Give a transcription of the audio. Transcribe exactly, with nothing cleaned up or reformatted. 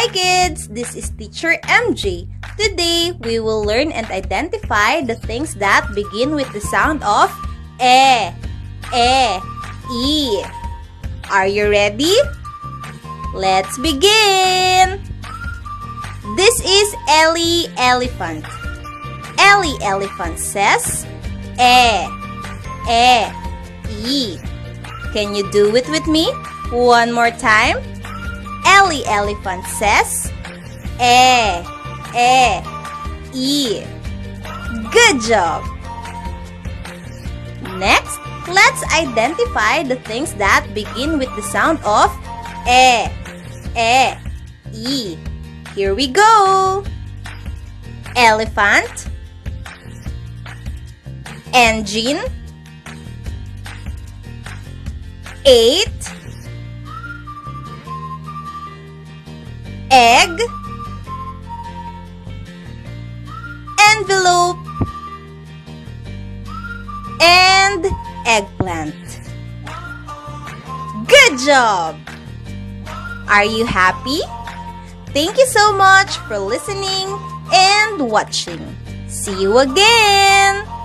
Hi kids, this is Teacher M J. Today, we will learn and identify the things that begin with the sound of E, E, E. Are you ready? Let's begin! This is Ellie Elephant. Ellie Elephant says E, E, E. Can you do it with me? One more time. Ellie Elephant says E, E, E. Good job! Next, let's identify the things that begin with the sound of E, E, E. Here we go! Elephant, engine, eight, egg, envelope, and eggplant. Good job! Are you happy? Thank you so much for listening and watching. See you again!